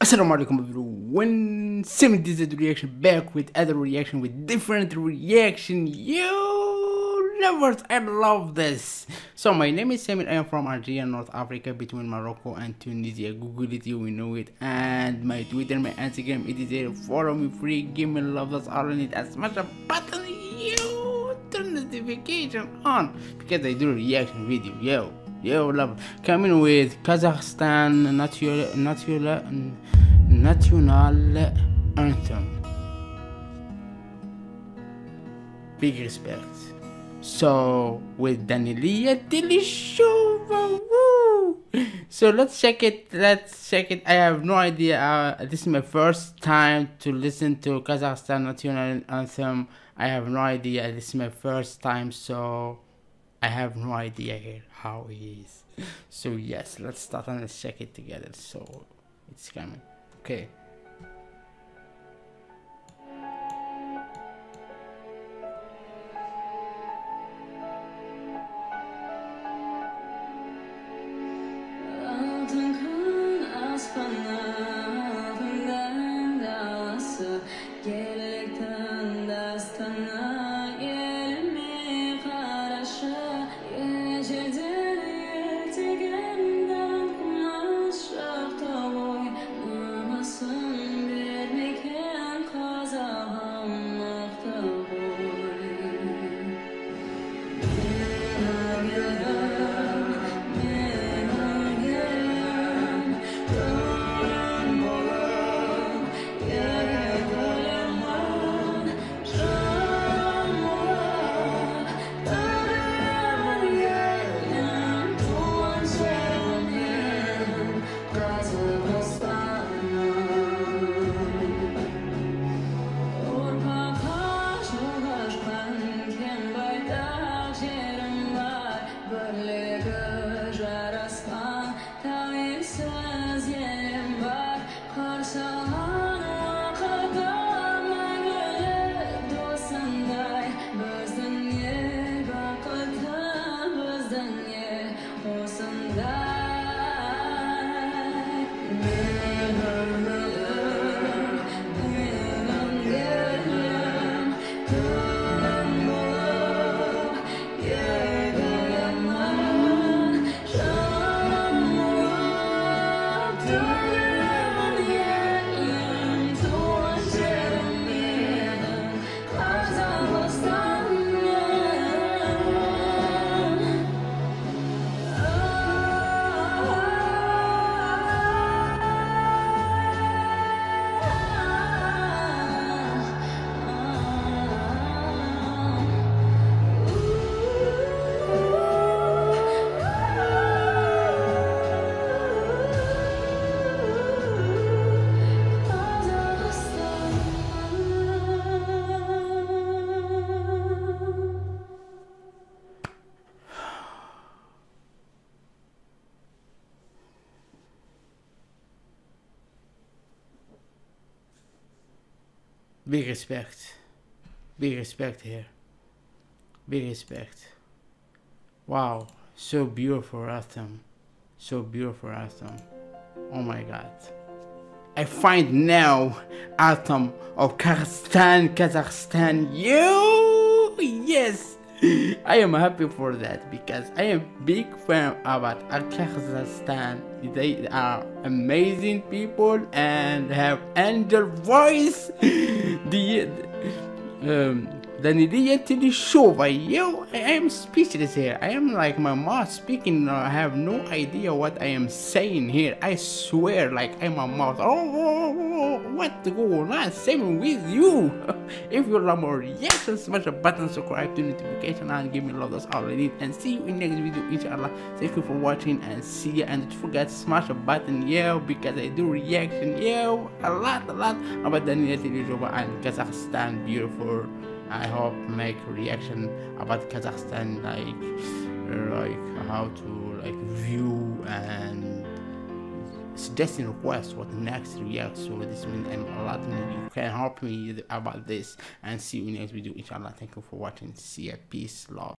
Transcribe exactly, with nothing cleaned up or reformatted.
Assalamu alaikum everyone. Samir this is the reaction back with other reaction with different reaction. You lovers, I love this. So my name is Samir. I am from Algeria, North Africa, between Morocco and Tunisia. Google it, you will know it. And my Twitter, my Instagram, it is there. Follow me free. Give me love. That's all I need. As much a button. You turn notification on because I do reaction video. Yo. Yo, love coming with Kazakhstan National National National Anthem. Big respect. So with Daneliya Tuleshova, woo! So let's check it. Let's check it. I have no idea. Uh, this is my first time to listen to Kazakhstan National Anthem. I have no idea. This is my first time, so I have no idea here how it is. So yes, let's start and let's check it together. So it's coming. Okay. Big respect. Big respect here. Big respect. Wow. So beautiful anthem. So beautiful anthem. Oh my god. I find now anthem of Kazakhstan, Kazakhstan. You yes. I am happy for that because I am big fan about Kazakhstan. They are amazing people and have angel voice. The um, Daneliya Tuleshova, yo, I am speechless here. I am like my mouth speaking. I have no idea what I am saying here. I swear, like I'm a mouth. Oh, oh, oh, what's going on? Same with you. If you love more reactions, smash a button, subscribe to notification, and give me love. That's all I need. And see you in next video, inshallah. Thank you for watching and see you. And don't forget to smash a button, yo, because I do reaction, yo, a lot, a lot about Daneliya Tuleshova and Kazakhstan. Beautiful. I hope make reaction about Kazakhstan, like like how to like view and suggesting requests what next react. So this means I'm a lot. You can help me about this and see you in next video, inshallah. Thank you for watching. See ya. Peace, love.